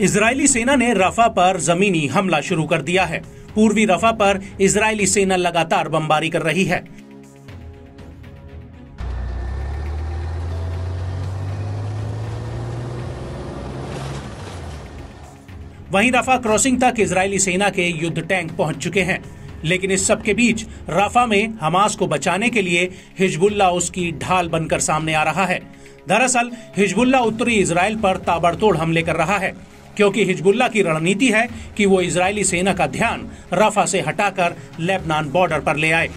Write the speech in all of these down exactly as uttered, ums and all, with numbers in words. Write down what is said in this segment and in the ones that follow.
Israeli सेना ने रफा पर जमीनी हमला शुरू कर दिया है। पूर्वी रफा पर इजरायली सेना लगातार बमबारी कर रही है। वहीं रफा क्रॉसिंग तक इजरायली सेना के युद्ध टैंक पहुंच चुके हैं, लेकिन इस सब के बीच रफा में हमास को बचाने के लिए हिजबुल्लाह उसकी ढाल बनकर सामने आ रहा है। दरअसल हिजबुल्लाह उत्तरी इजराइल पर ताबड़तोड़ हमले कर रहा है, क्योंकि हिजबुल्लाह की रणनीति है कि वो इजरायली सेना का ध्यान रफा से हटाकर लेबनान बॉर्डर पर ले आए।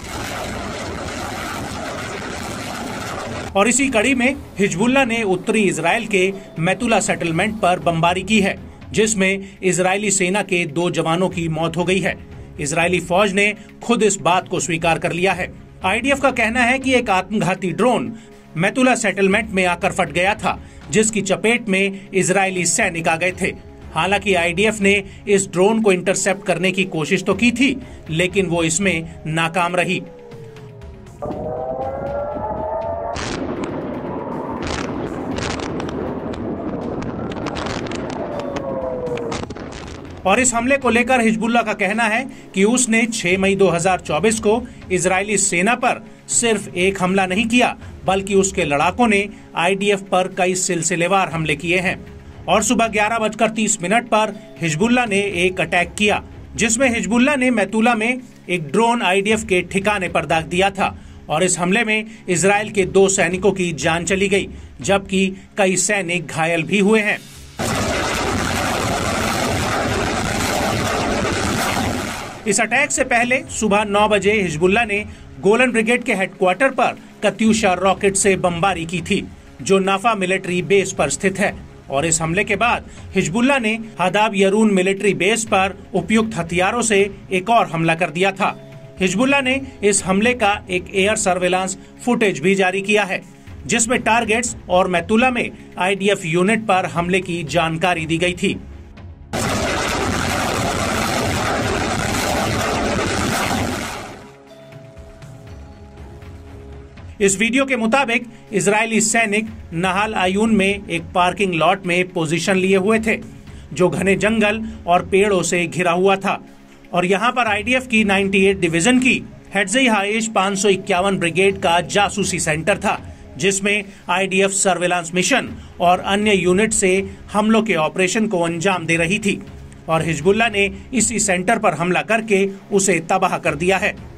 और इसी कड़ी में हिजबुल्लाह ने उत्तरी इजराइल के मैतुला सेटलमेंट पर बमबारी की है, जिसमें इजरायली सेना के दो जवानों की मौत हो गई है। इजरायली फौज ने खुद इस बात को स्वीकार कर लिया है। आईडीएफ का कहना है कि एक आत्मघाती ड्रोन मैतुला सेटलमेंट में आकर फट गया था, जिसकी चपेट में इजरायली सैनिक आ गए थे। हालांकि आईडीएफ ने इस ड्रोन को इंटरसेप्ट करने की कोशिश तो की थी, लेकिन वो इसमें नाकाम रही। और इस हमले को लेकर हिजबुल्लाह का कहना है कि उसने छह मई दो हज़ार चौबीस को इजरायली सेना पर सिर्फ एक हमला नहीं किया, बल्कि उसके लड़ाकों ने आईडीएफ पर कई सिलसिलेवार हमले किए हैं। और सुबह ग्यारह बजकर तीस मिनट पर हिजबुल्लाह ने एक अटैक किया, जिसमें हिजबुल्लाह ने मैतुला में एक ड्रोन आईडीएफ के ठिकाने पर दाग दिया था। और इस हमले में इजराइल के दो सैनिकों की जान चली गई, जबकि कई सैनिक घायल भी हुए हैं। इस अटैक से पहले सुबह नौ बजे हिजबुल्लाह ने गोलन ब्रिगेड के हेडक्वार्टर पर कत्यूशा रॉकेट से बमबारी की थी, जो नाफा मिलिट्री बेस पर स्थित है। और इस हमले के बाद हिजबुल्लाह ने हदाब यरून मिलिट्री बेस पर उपयुक्त हथियारों से एक और हमला कर दिया था। हिजबुल्लाह ने इस हमले का एक एयर सर्वेलांस फुटेज भी जारी किया है, जिसमें टारगेट्स और मैतुला में आईडीएफ यूनिट पर हमले की जानकारी दी गई थी। इस वीडियो के मुताबिक इजरायली सैनिक नहाल आयून में एक पार्किंग लॉट में पोजीशन लिए हुए थे, जो घने जंगल और पेड़ों से घिरा हुआ था। और यहाँ पर आईडीएफ की अट्ठानवे डिवीजन की हेड्जी हाइश पाँच सौ इक्यावन ब्रिगेड का जासूसी सेंटर था, जिसमें आईडीएफ सर्वेलांस मिशन और अन्य यूनिट से हमलों के ऑपरेशन को अंजाम दे रही थी। और हिजबुल्लाह ने इसी सेंटर पर हमला करके उसे तबाह कर दिया है।